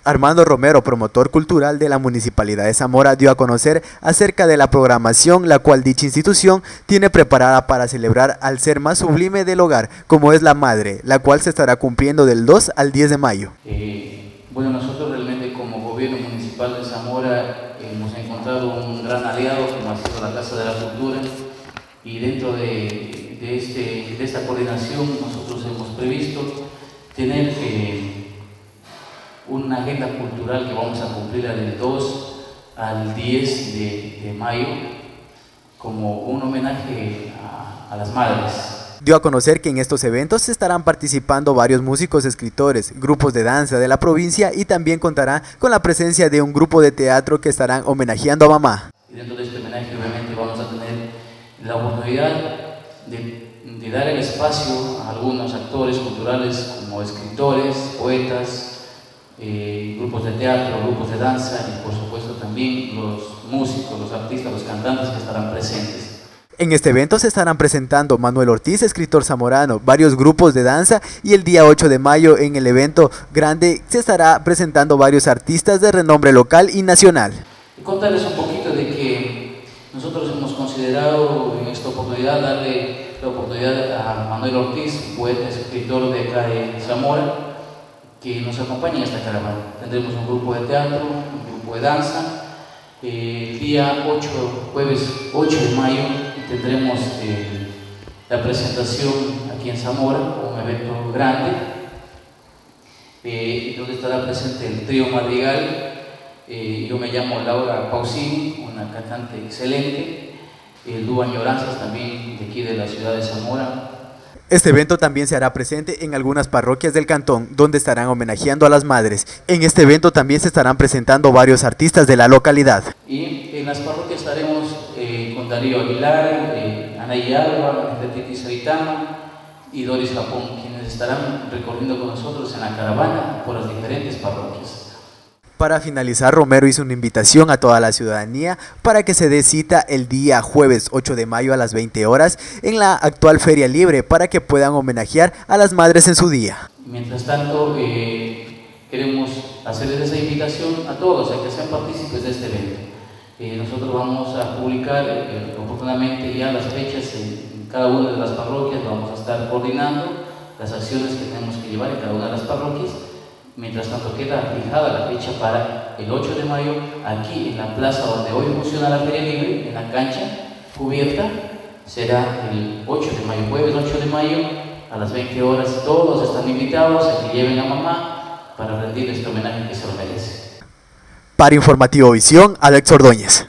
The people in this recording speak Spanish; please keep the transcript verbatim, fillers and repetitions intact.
Armando Romero, promotor cultural de la Municipalidad de Zamora, dio a conocer acerca de la programación la cual dicha institución tiene preparada para celebrar al ser más sublime del hogar, como es la madre, la cual se estará cumpliendo del dos al diez de mayo. Eh, bueno, nosotros realmente como gobierno municipal de Zamora hemos encontrado un gran aliado como ha sido la Casa de la Cultura, y dentro de, de, este, de esta coordinación nosotros hemos previsto tener eh, una agenda cultural que vamos a cumplir del dos al diez de mayo como un homenaje a, a las madres. Dio a conocer que en estos eventos estarán participando varios músicos, escritores, grupos de danza de la provincia y también contará con la presencia de un grupo de teatro que estarán homenajeando a mamá. Y dentro de este homenaje obviamente vamos a tener la oportunidad de, de dar el espacio a algunos actores culturales como escritores, poetas, Eh, grupos de teatro, grupos de danza y por supuesto también los músicos, los artistas, los cantantes que estarán presentes. En este evento se estarán presentando Manuel Ortiz, escritor zamorano, varios grupos de danza, y el día ocho de mayo en el evento grande se estará presentando varios artistas de renombre local y nacional. Y contarles un poquito de que nosotros hemos considerado en esta oportunidad darle la oportunidad a Manuel Ortiz, poeta, escritor de acá de Zamora, que nos acompañe en esta caravana. Tendremos un grupo de teatro, un grupo de danza. Eh, el día ocho, jueves ocho de mayo, tendremos eh, la presentación aquí en Zamora, un evento grande, eh, donde estará presente el trío Madrigal. Eh, yo me llamo Laura Pausini, una cantante excelente, el dúo Añoranzas también de aquí de la ciudad de Zamora. Este evento también se hará presente en algunas parroquias del cantón, donde estarán homenajeando a las madres. En este evento también se estarán presentando varios artistas de la localidad. Y en las parroquias estaremos eh, con Darío Aguilar, eh, Anaí Alba, Enrique Saritama y Doris Japón, quienes estarán recorriendo con nosotros en la caravana por las diferentes parroquias. Para finalizar, Romero hizo una invitación a toda la ciudadanía para que se dé cita el día jueves ocho de mayo a las veinte horas en la actual Feria Libre para que puedan homenajear a las madres en su día. Mientras tanto, eh, queremos hacerles esa invitación a todos a que sean partícipes de este evento. Eh, nosotros vamos a publicar eh, oportunamente ya las fechas en, en cada una de las parroquias, vamos a estar coordinando las acciones que tenemos que llevar en cada una de las parroquias. Mientras tanto queda fijada la fecha para el ocho de mayo aquí en la plaza donde hoy funciona la Feria Libre, en la cancha cubierta. Será el ocho de mayo, jueves ocho de mayo a las veinte horas. Todos están invitados a que lleven a mamá para rendir este homenaje que se lo merece. Para Informativo Visión, Alex Ordóñez.